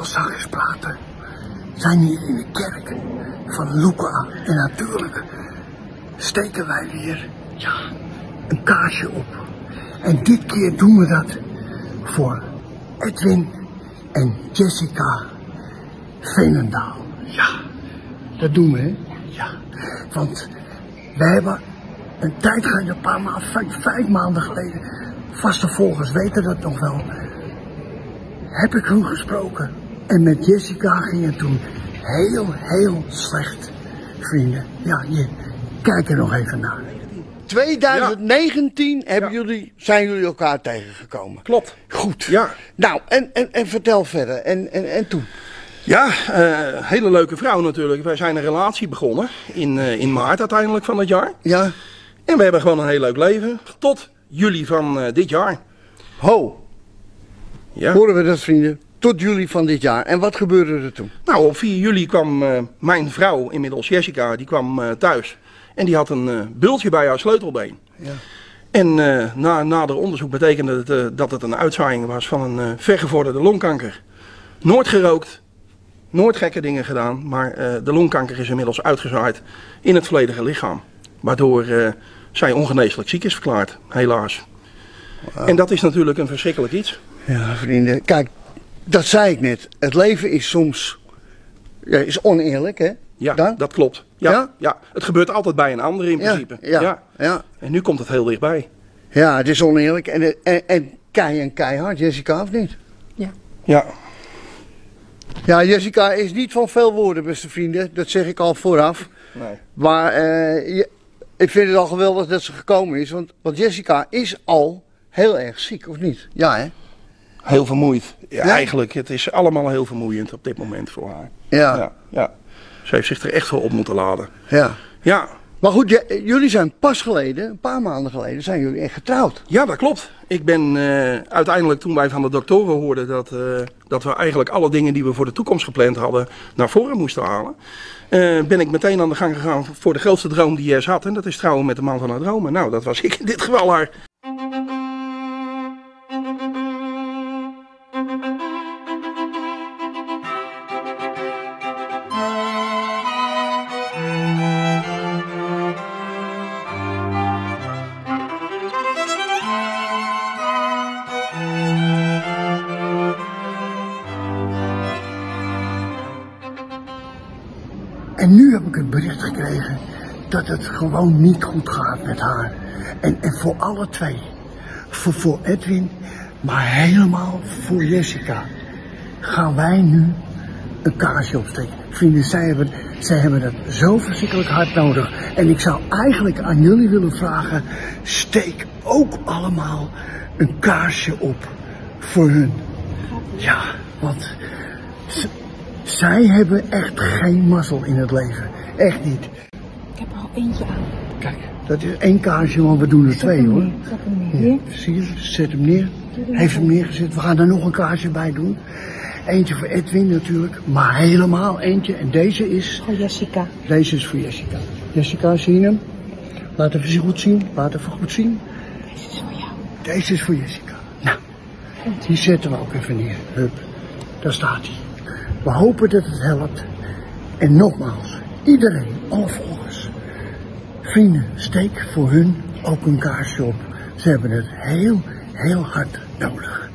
gezagjesplaten zijn hier in de kerk van Luca. En natuurlijk steken wij weer een kaarsje op. En dit keer doen we dat voor Edwin en Jessica Veenendaal. Ja, dat doen we, hè? Ja, want we hebben een tijd geleden, een paar maanden, 5 maanden geleden, vaste volgers weten dat nog wel, heb ik hun gesproken. En met Jessica ging het toen heel slecht, vrienden. Ja, kijk er nog even naar. 2019 zijn jullie elkaar tegengekomen. Klopt. Goed. Ja. Nou, en vertel verder. En toen? Ja, hele leuke vrouw natuurlijk. Wij zijn een relatie begonnen in maart uiteindelijk van het jaar. Ja. En we hebben gewoon een heel leuk leven. Tot juli van dit jaar. Ho. Ja. Horen we dat, vrienden? Tot juli van dit jaar. En wat gebeurde er toen? Nou, op 4 juli kwam mijn vrouw, inmiddels Jessica, die kwam thuis. En die had een bultje bij haar sleutelbeen. Ja. En na nader onderzoek betekende het dat het een uitzaaiing was van een vergevorderde longkanker. Nooit gerookt, nooit gekke dingen gedaan, maar de longkanker is inmiddels uitgezaaid in het volledige lichaam. Waardoor zij ongeneeslijk ziek is verklaard, helaas. Wow. En dat is natuurlijk een verschrikkelijk iets. Ja, vrienden, kijk, dat zei ik net. Het leven is soms is oneerlijk, hè? Ja, Dan? dat klopt. Ja? Het gebeurt altijd bij een ander in principe. Ja. En nu komt het heel dichtbij. Ja, het is oneerlijk en keihard, Jessica, of niet? Ja. Ja, Jessica is niet van veel woorden, beste vrienden. Dat zeg ik al vooraf. Nee. Maar ik vind het al geweldig dat ze gekomen is. Want Jessica is al heel erg ziek, of niet? Ja, hè? Heel vermoeid. Ja, eigenlijk, het is allemaal heel vermoeiend op dit moment voor haar. Ja. Ze heeft zich er echt voor op moeten laden. Ja. Maar goed, jullie zijn pas geleden, een paar maanden geleden, zijn jullie echt getrouwd. Ja, dat klopt. Ik ben uiteindelijk, toen wij van de doktoren hoorden dat we eigenlijk alle dingen die we voor de toekomst gepland hadden naar voren moesten halen, ben ik meteen aan de gang gegaan voor de grootste droom die Jess had. En dat is trouwen met de man van haar dromen. Nou, dat was ik in dit geval haar. En nu heb ik het bericht gekregen dat het gewoon niet goed gaat met haar. En voor alle twee. Voor Edwin, maar helemaal voor Jessica. Gaan wij nu een kaarsje opsteken. Vrienden, zij hebben dat zo verschrikkelijk hard nodig. En ik zou eigenlijk aan jullie willen vragen, steek ook allemaal een kaarsje op voor hun. Ja, want zij hebben echt geen mazzel in het leven. Echt niet. Ik heb er al eentje aan. Kijk, dat is 1 kaarsje, want we doen er 2 hoor. Zet hem neer. Ja, zie je, zet hem neer. Heeft hem neergezet. We gaan er nog een kaarsje bij doen. Eentje voor Edwin natuurlijk, maar helemaal eentje. En deze is... Voor Jessica. Deze is voor Jessica. Jessica, zie je hem? Laat even goed zien. Laat even goed zien. Deze is voor jou. Deze is voor Jessica. Nou, die zetten we ook even neer. Hup, daar staat hij. We hopen dat het helpt. En nogmaals, iedereen, alle volgers, vrienden, steek voor hun ook een kaarsje op. Ze hebben het heel hard nodig.